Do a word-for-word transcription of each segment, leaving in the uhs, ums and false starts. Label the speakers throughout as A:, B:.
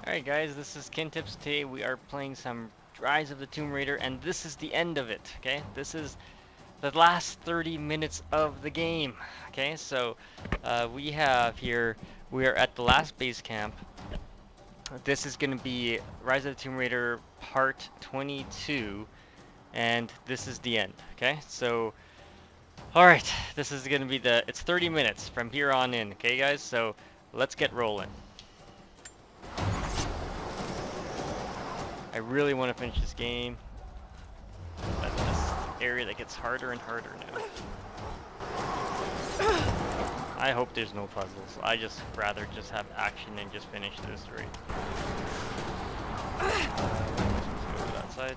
A: Alright guys, this is Kintips. Today we are playing some Rise of the Tomb Raider, and this is the end of it, okay? This is the last thirty minutes of the game, okay? So, uh, we have here, we are at the last base camp. This is going to be Rise of the Tomb Raider Part twenty-two, and this is the end, okay? So, alright, this is going to be the, it's thirty minutes from here on in, okay guys? So, let's get rolling. I really want to finish this game, but this area that gets harder and harder now. I hope there's no puzzles. I just rather just have action and just finish this right. Let's go to that side.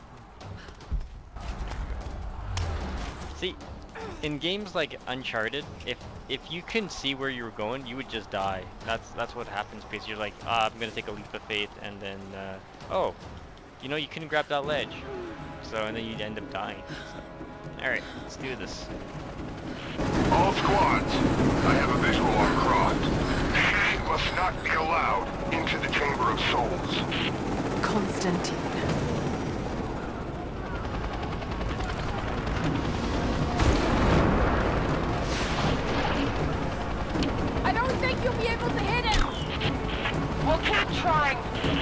A: See, in games like Uncharted, if if you couldn't see where you were going, you would just die. That's that's what happens because you're like, ah, I'm gonna take a leap of faith, and then uh, oh. You know, you couldn't grab that ledge. So, and then you'd end up dying. So. Alright, let's do this.
B: All squads, I have a visual on Croft. She must not be allowed into the Chamber of Souls.
C: Constantine.
D: I don't think you'll be able to hit him!
E: We'll keep trying.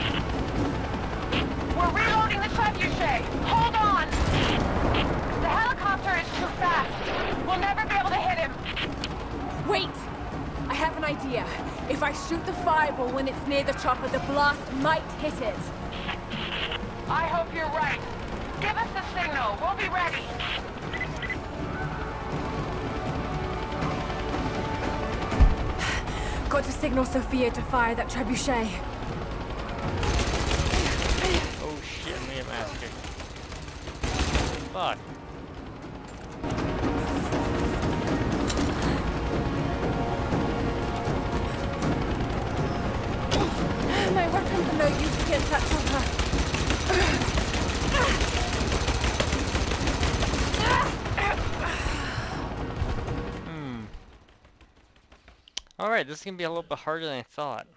E: We're reloading the trebuchet. Hold on! The helicopter is too fast. We'll never be able to hit him.
D: Wait! I have an idea. If I shoot the fireball when it's near the chopper, the blast might hit it.
E: I hope you're right. Give us the signal. We'll be ready.
D: Got to signal Sophia to fire that trebuchet.
A: Oh shit, I may have asked her. Fuck.
D: My weapons are no use against that chopper.
A: Hmm. Alright, this is gonna be a little bit harder than I thought.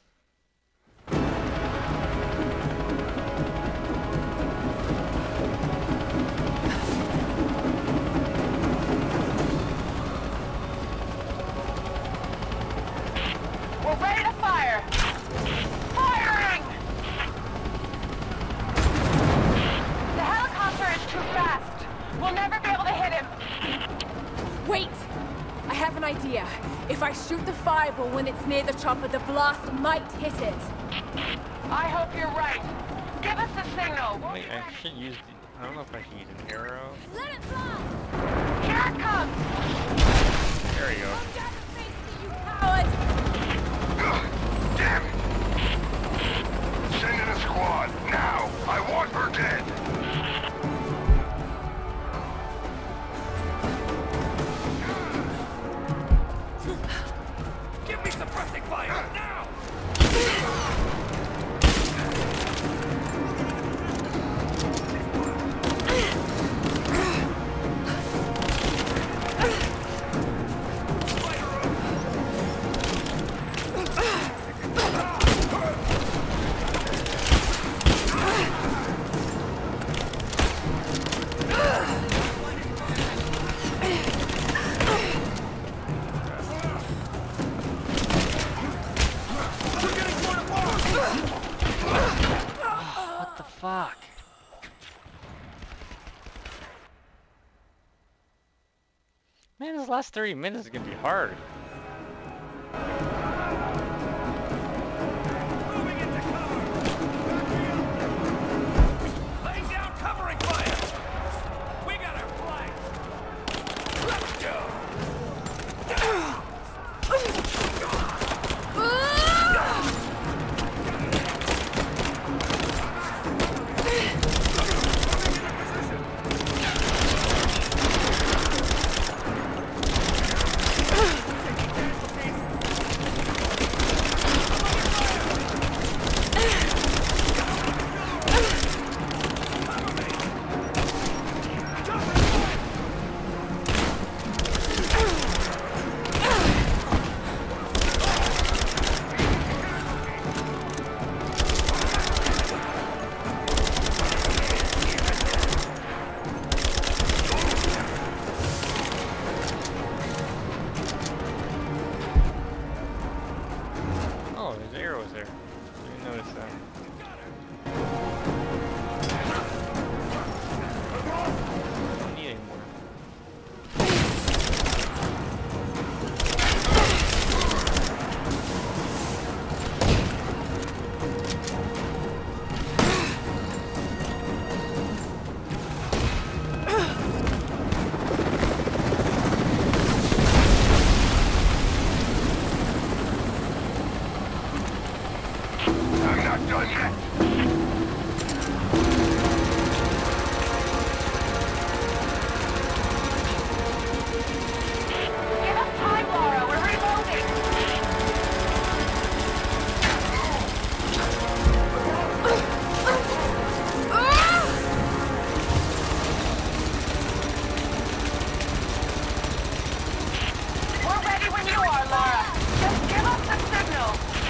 E: We're ready to fire. Firing! The helicopter is too fast. We'll never be able to hit him.
D: Wait! I have an idea. If I shoot the fireball when it's near the chopper, the blast might hit it.
E: I hope you're right. Give us the signal. We'll
A: Wait,
E: be
A: I
E: ready.
A: should use the, I don't know if I should use an arrow.
D: Let it fly!
E: Here it comes.
A: There we go.
D: Come down and face me, you coward!
B: Ugh, damn it! Send in a squad, now! I want her dead!
F: Give me suppressing fire, now!
A: What the fuck? Man, this last thirty minutes is gonna be hard.
F: Moving into cover! Laying down covering fire! We got our flag! Let's go!
A: there's arrows there. I didn't notice that. Don't need any more.
B: I'm not done yet.
E: Give us time, Laura. We're reloading. We're ready when you are, Laura. Just give us the signal.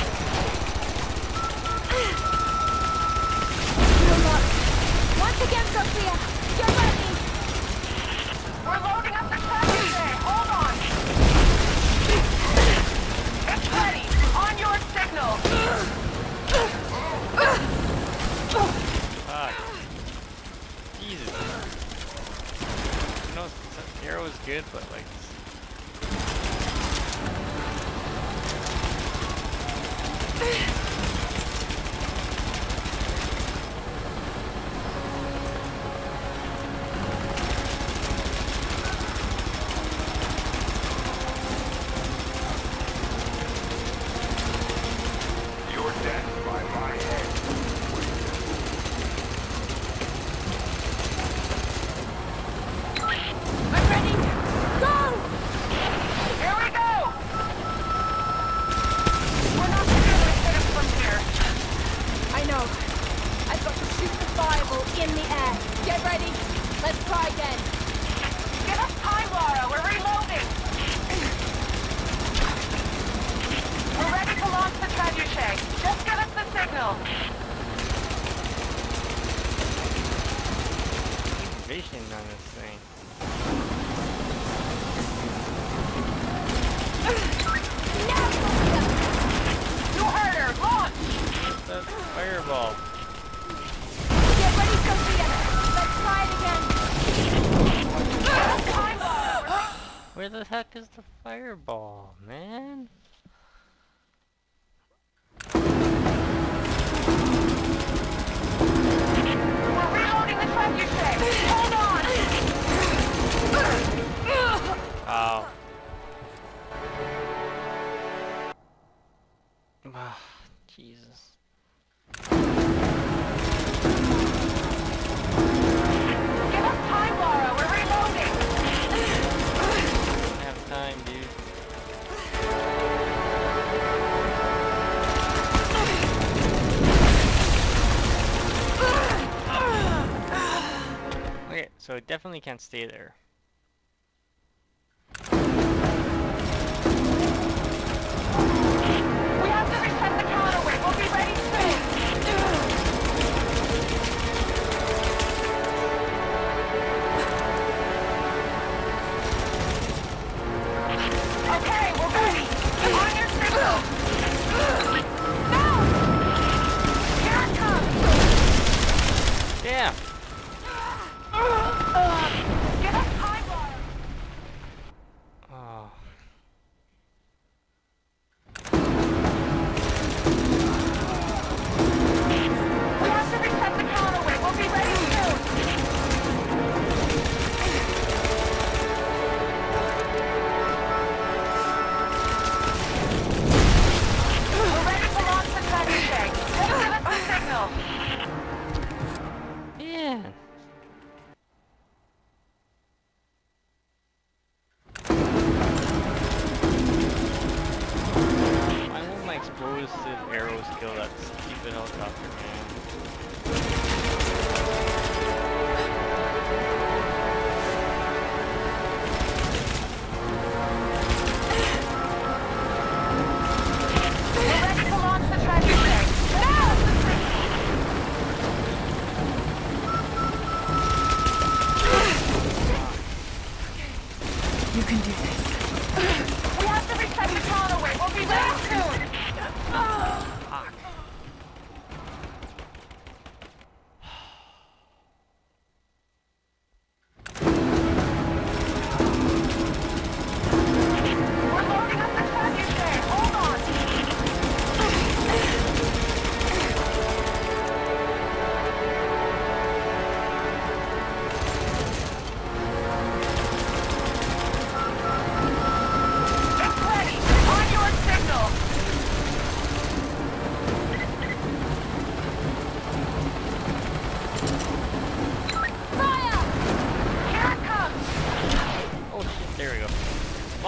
D: Once again, Sophia, get ready!
E: We're loading up the trebuchet. Hold on. It's ready. On your signal.
A: Fuck. Jesus. No, the arrow is good, but like.
B: Your death by my hand.
D: I'm ready! Go!
E: Here we go. We're not gonna hit him from here.
D: I know. I've got to shoot the fireball in the air. Get ready. Let's try again.
E: Give us time, Laura. We're reloading. We're ready to launch the trebuchet. Just give us the signal.
A: Vision on this thing.
E: You heard her. Launch.
A: That's fireball.
D: Get ready, Sophia. Let's try it again.
E: Give us time, Laura.
A: Where the heck is the fireball, man?
E: We're reloading the trebuchet. Hold on.
A: Oh. Ah, Jesus.
E: Give us time, Laura. We're reloading.
A: Don't have time, dude. Okay, so it definitely can't stay there.
E: We have to reset the counterweight. We'll be ready soon. Okay, we're ready. On your signal. No! Here it comes.
A: Damn!
E: Give us time, Laura.
A: Oh.
E: We have to reset the counterweight. We'll be ready soon. We're ready to launch the trebuchet. Just give us the signal.
A: Man. Why won't my explosive arrows kill that stupid helicopter, man?
E: We're ready to launch the trebuchet. Just give us the signal.
C: You can do this.
E: We have to reset the counterweight. We'll be ready soon.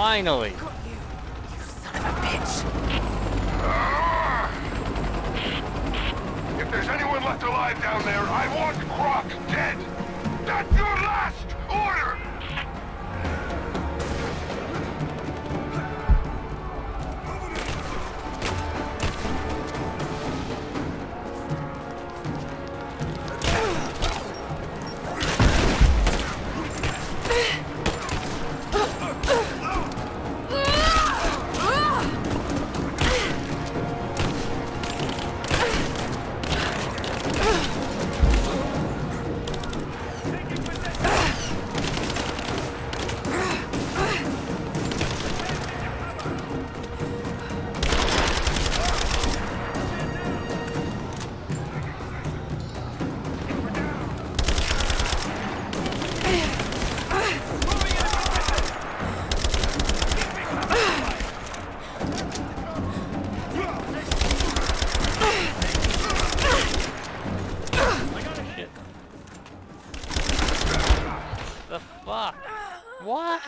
A: Finally!
C: Got you, you son of a bitch.
B: Ah! If there's anyone left alive down there, I want Croc dead! That's your last order!
A: The fuck? What?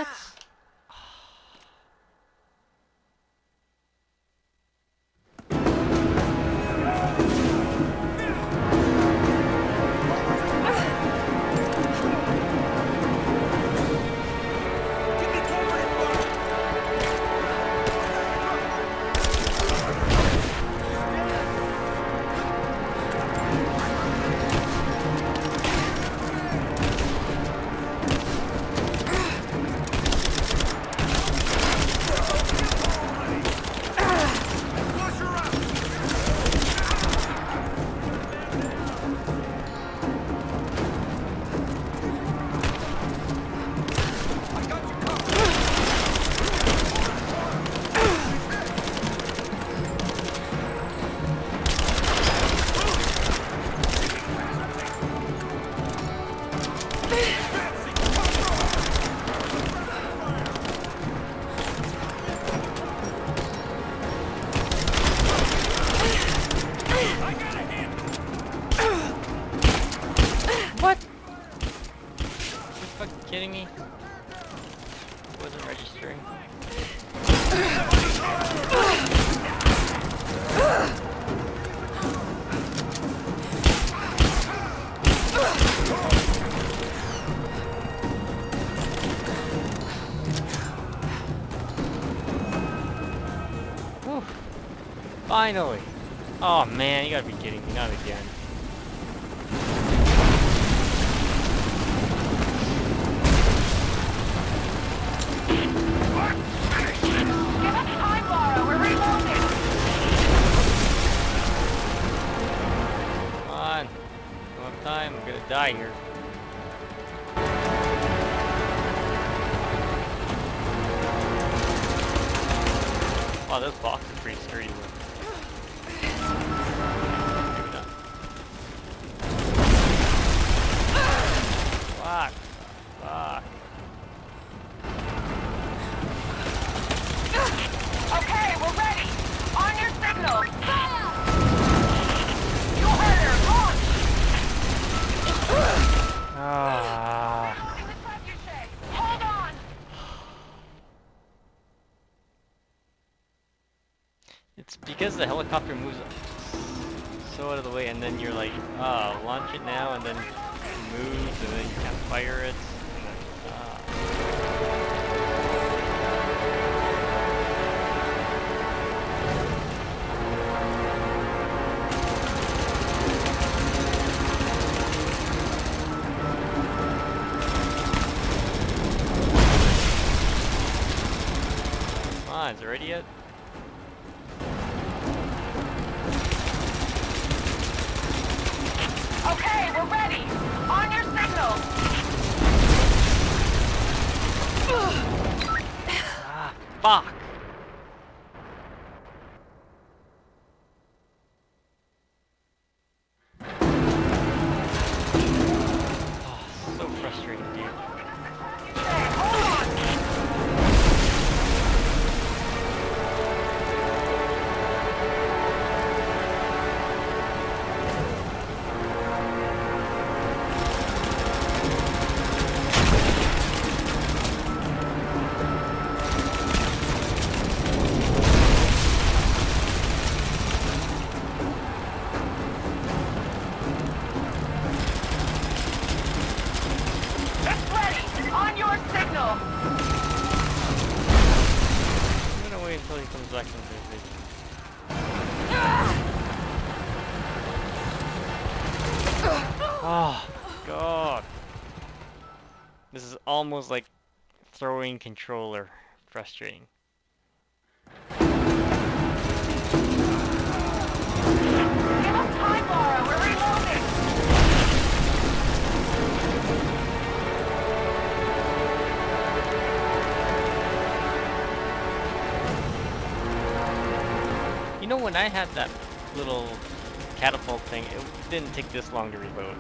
A: What? Are you fucking kidding me? Wasn't registering. Whew. Finally! Oh man, you gotta be kidding me, not again.
E: Give us time, Laura. We're reloading.
A: Come on. Don't have time, I'm gonna die here. Wow, this box is pretty sturdy. Maybe not. Fuck. Fuck.
E: Okay, we're ready. On your signal. Fire! You heard her. Launch!
A: Ah.
E: In the trebuchet. Hold on.
A: It's because the helicopter moves so out of the way, and then you're like, ah, launch it now, and then it moves, and then you can't fire it. And then, ah. Come on, is it ready yet?
E: Okay, we're ready. On your signal.
A: Ah, fuck! Oh, so frustrating, dude.
E: Hey, hold on.
A: back into the bridge. Oh, God. This is almost like throwing controller. Frustrating.
E: Give us time, Laura. We're reloading.
A: You know, when I had that little catapult thing, it didn't take this long to reload.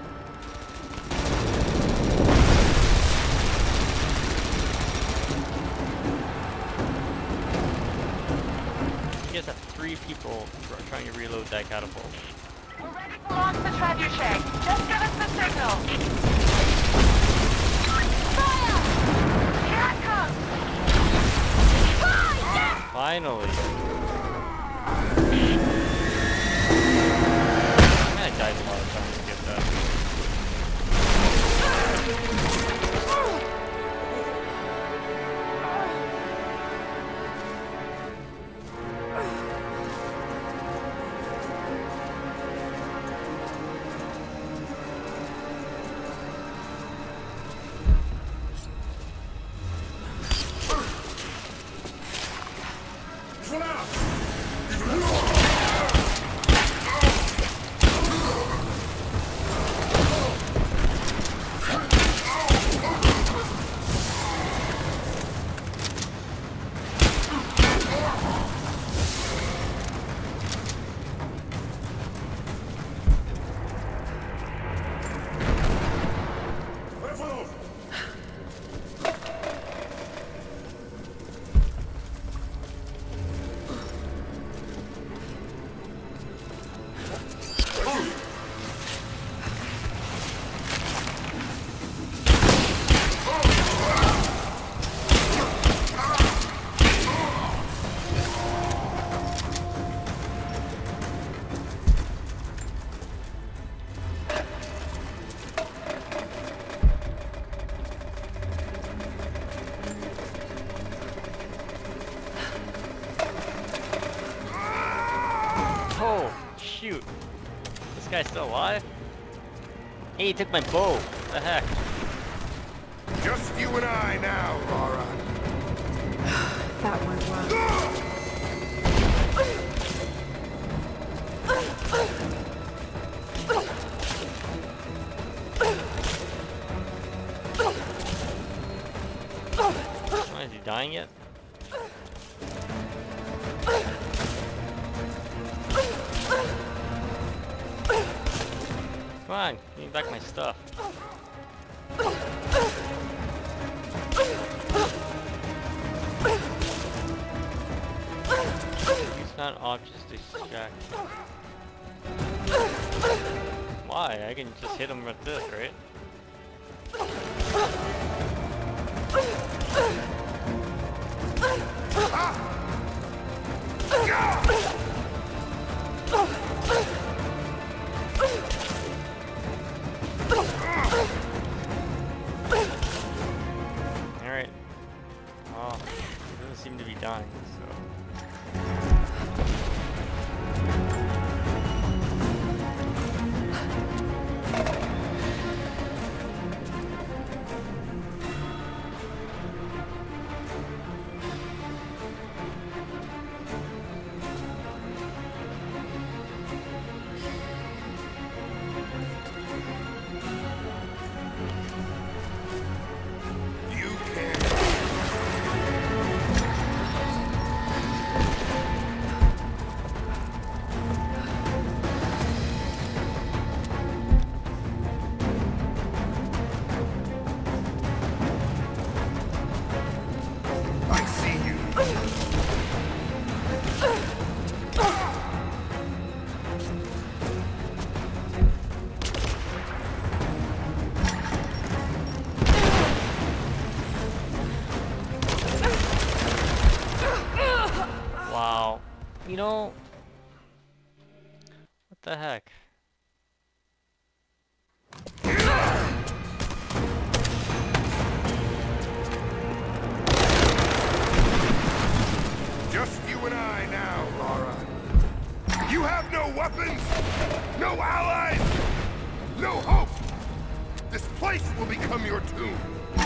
A: You guys have three people trying to reload that catapult.
E: We're ready to launch the trebuchet. Just give us the signal. Fire! Here it comes!
A: Finally! I died a lot of times to get that. Oh, shoot. This guy's still alive? Hey, he took my bow. What the heck?
B: Just you and I now, Laura.
C: That went well.
A: Why, is he dying yet? Come on, give me back my stuff. Use found objects to distract. Why? I can just hit him with this, right? Alright. Oh, he doesn't seem to be dying, so.
B: You can't. I see you.
A: Wow. You know, what the heck?
B: Just you and I now, Lara. You have no weapons, no allies, no hope. This place will become your tomb.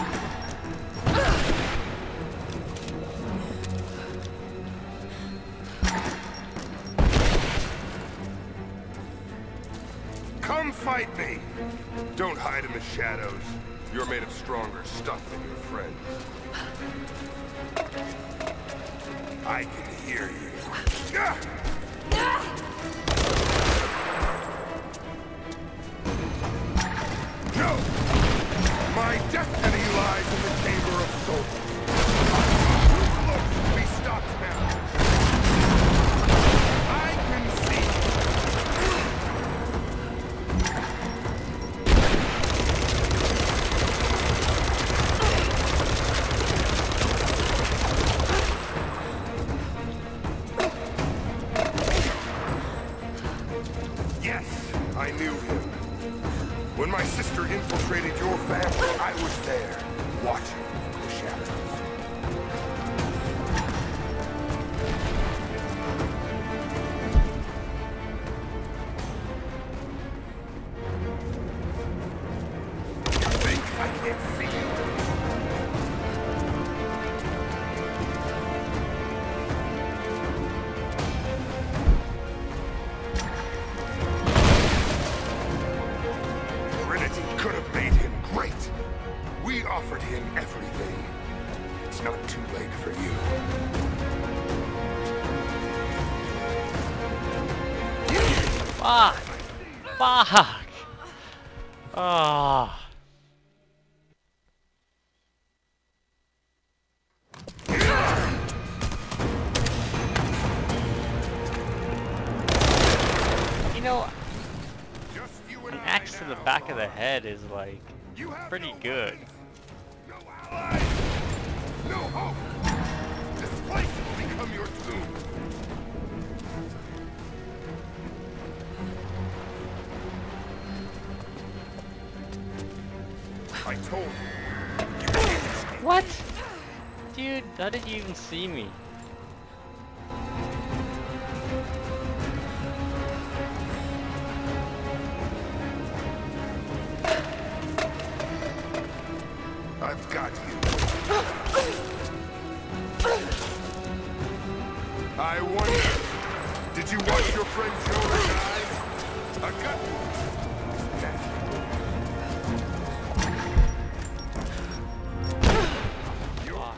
B: Come fight me. Don't hide in the shadows. You're made of stronger stuff than your friends. I can hear you. Ah! No! My destiny lies in the Chamber of Souls. Too close to be stopped now. I can see. Yes, I knew him. When my sister infiltrated your family, I was there, watching from the shadows. You think I can't see you? Trinity could have made him great. We offered him everything. It's not too late for you.
A: Fuck! Fuck! Oh. You know,
B: Just you and
A: an
B: I
A: axe to the
B: now,
A: back of the
B: Lara.
A: head is like
B: You have
A: pretty
B: no
A: good.
B: weapons, no allies, no hope. This place will become your tomb. I told you. You can't escape.
A: What? Dude, how did you even see me?
B: I've got you. I wonder, did you watch your friend Jonah die? A gut.
A: Fuck.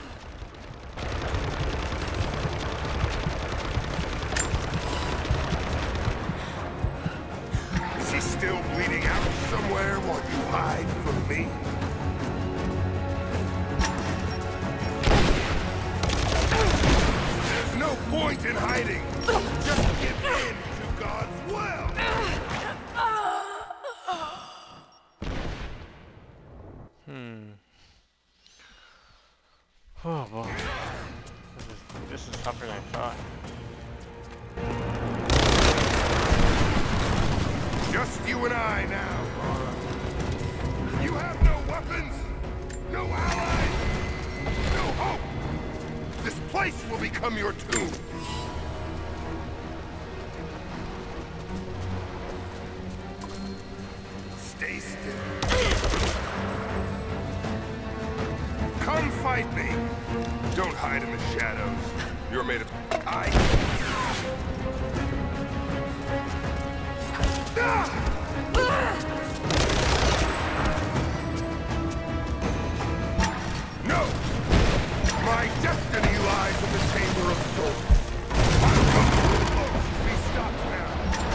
B: Is he still bleeding out somewhere while you hide from me? There's no point in hiding. Just give in to God's will.
A: Hmm. Oh boy. This is, this is tougher than I thought.
B: Just you and I now, Lara. You have no weapons, no allies, no hope. This place will become your tomb. Stay still. Come fight me. Don't hide in the shadows. You're made of ice. Ah! No! My destiny lies in the Chamber of Souls. I've come too close to be stopped now.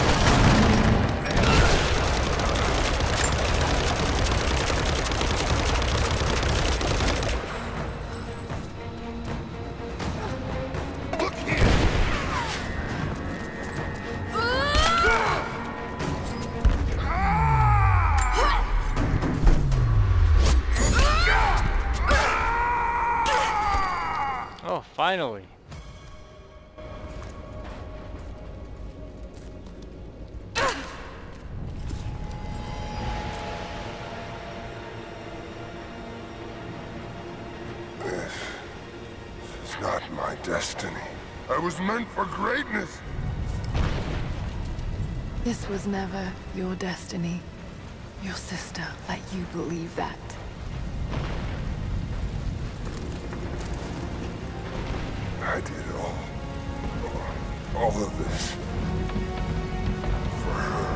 B: Look here!
A: Oh, finally.
B: It's not my destiny. I was meant for greatness.
C: This was never your destiny. Your sister let you believe that.
B: I did it all. All of this. For her.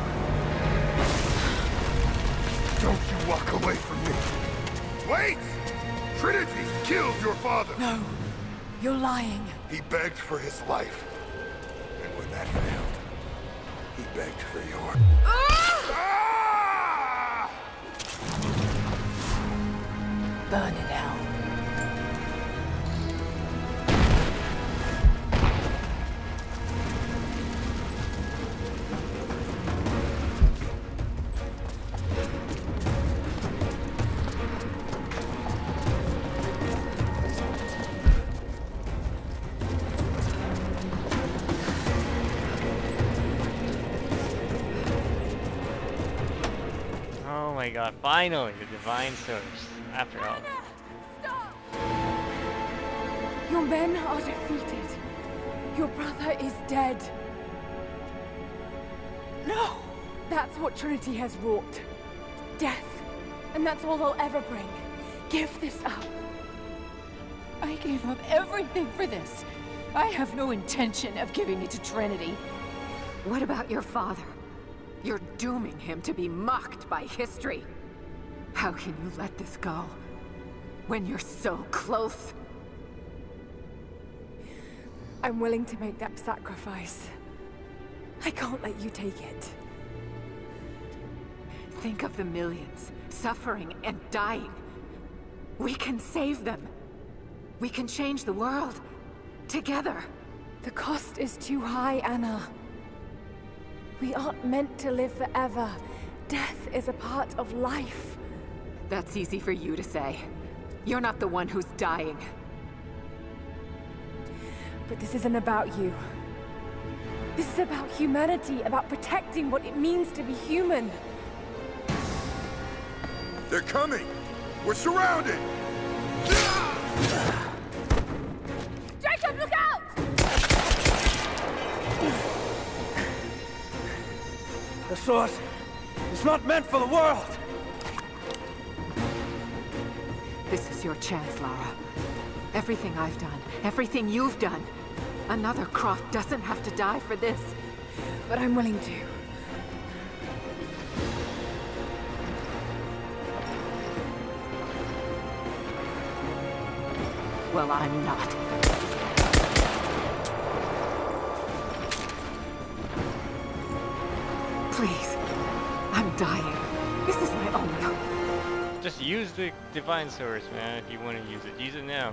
B: Don't you walk away from me. Wait! Trinity killed your father.
C: No, you're lying.
B: He begged for his life. And when that failed, he begged for yours. Ah!
C: Burn in hell.
A: Oh my god, finally, the divine source, after all.
D: Stop! Your men are defeated. Your brother is dead.
C: No!
D: That's what Trinity has wrought. Death. And that's all they'll ever bring. Give this up.
G: I gave up everything for this. I have no intention of giving it to Trinity.
H: What about your father? You're dooming him to be mocked by history. How can you let this go? When you're so close?
D: I'm willing to make that sacrifice. I can't let you take it.
H: Think of the millions, suffering and dying. We can save them. We can change the world. Together.
D: The cost is too high, Anna. We aren't meant to live forever. Death is a part of life.
H: That's easy for you to say. You're not the one who's dying.
D: But this isn't about you. This is about humanity, about protecting what it means to be human.
B: They're coming! We're surrounded!
D: Jacob, look out!
F: The source is not meant for the world!
H: This is your chance, Lara. Everything I've done, everything you've done. Another Croft doesn't have to die for this.
D: But I'm willing to.
H: Well, I'm not. Please. I'm dying. This is my only hope.
A: Just use the divine source, man, if you want to use it. Use it now.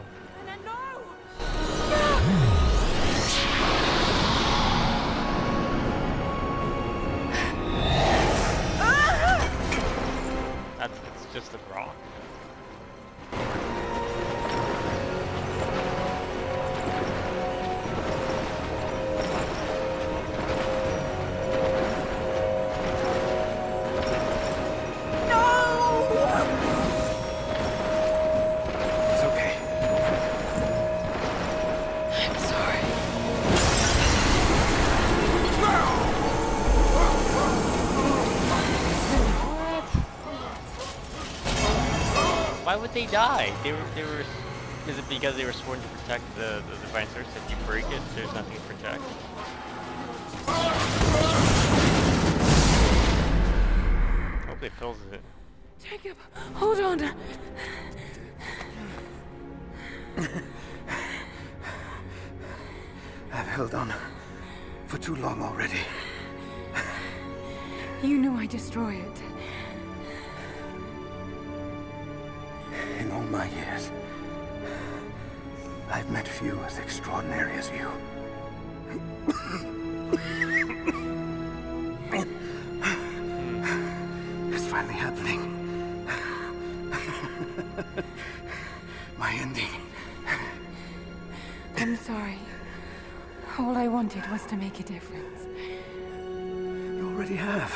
A: That's it's just a rock.
F: It's okay.
C: I'm sorry.
A: Why would they die? They were, they were, is it because they were sworn to protect the, the divine source? If you break it, there's nothing to protect. Hopefully it fills it.
D: Jacob, hold on.
F: I've held on for too long already.
D: You knew I'd destroy it.
F: In all my years, I've met few as extraordinary as you. It's finally happening. My ending.
D: I'm sorry. All I wanted was to make a difference.
F: You already have.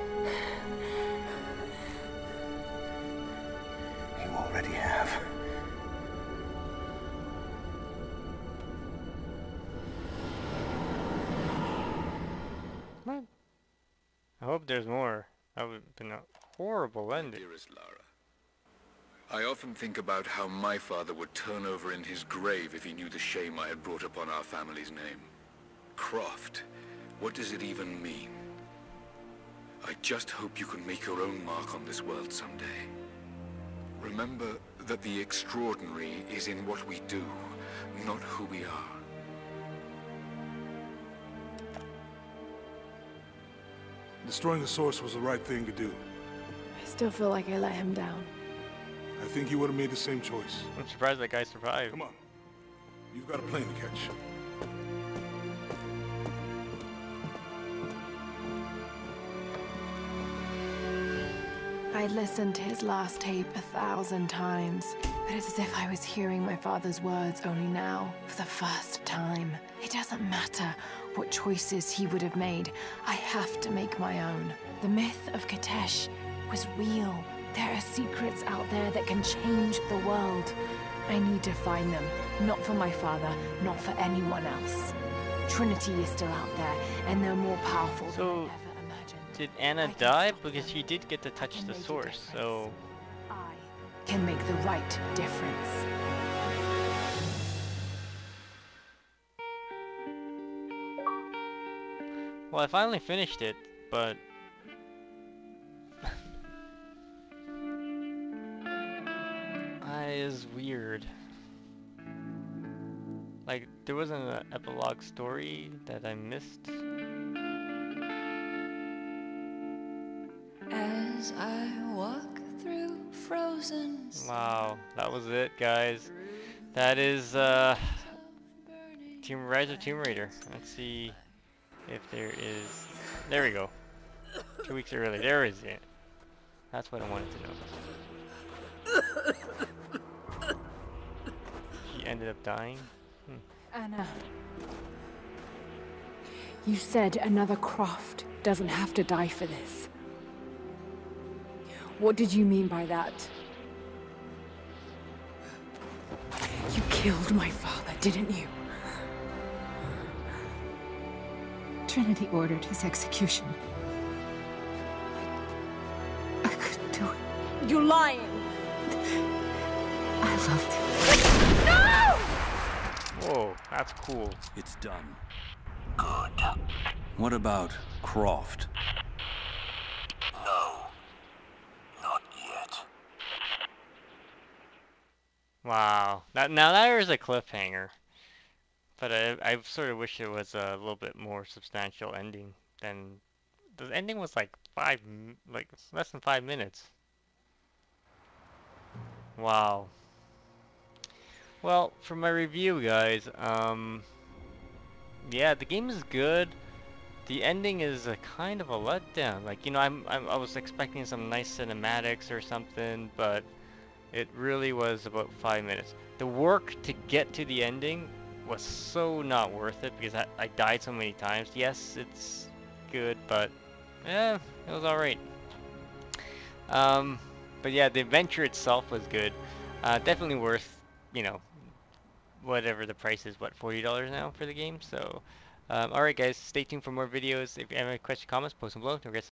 F: You already have.
A: What? I hope there's more. That would have been a horrible ending.
I: Dearest Lara, I often think about how my father would turn over in his grave if he knew the shame I had brought upon our family's name. Croft, what does it even mean? I just hope you can make your own mark on this world someday. Remember that the extraordinary is in what we do, not who we are.
B: Destroying the source was the right thing to do.
C: I still feel like I let him down.
B: I think you would have made the same choice.
A: I'm surprised that guy survived.
B: Come on. You've got a plane to catch.
C: I listened to his last tape a thousand times, but it's as if I was hearing my father's words only now, for the first time. It doesn't matter what choices he would have made. I have to make my own. The myth of Kitezh was real. There are secrets out there that can change the world. I need to find them, not for my father, not for anyone else. Trinity is still out there, and they're more powerful
A: So,
C: than I ever imagined.
A: did Anna
C: I can
A: die?
C: stop
A: Because
C: them.
A: she did get to
C: I
A: touch
C: can
A: the
C: make a
A: source,
C: difference.
A: so...
C: I can make the right difference.
A: Well, I finally finished it, but... I is weird. Like, there wasn't an epilogue story that I missed.
J: As I walk through frozen
A: Wow, that was it, guys. That is, uh... Tomb Rise of Tomb Raider. Let's see if there is... There we go. Two weeks early. There is it. That's what I wanted to know. She ended up dying? Hmm.
D: Anna. You said another Croft doesn't have to die for this. What did you mean by that? You killed my father, didn't you? Trinity ordered his execution. I, I couldn't do it. You're lying! I loved him. No!
A: Whoa, that's cool.
F: It's done. Good. What about Croft?
B: No. Not yet.
A: Wow. That, now there is a cliffhanger. But I, I sort of wish it was a little bit more substantial ending than... The ending was like five, m- like less than five minutes. Wow. Well, for my review, guys, um... yeah, the game is good. The ending is a kind of a letdown. Like, you know, I'm, I'm I was expecting some nice cinematics or something, but it really was about five minutes. The work to get to the ending was so not worth it because I, I died so many times. Yes, it's good, but yeah, it was alright. Um, but yeah, the adventure itself was good. Uh, definitely worth, you know, whatever the price is, what, forty dollars now for the game? So, um, alright guys, stay tuned for more videos. If you have any questions, comments, post them below. Don't forget to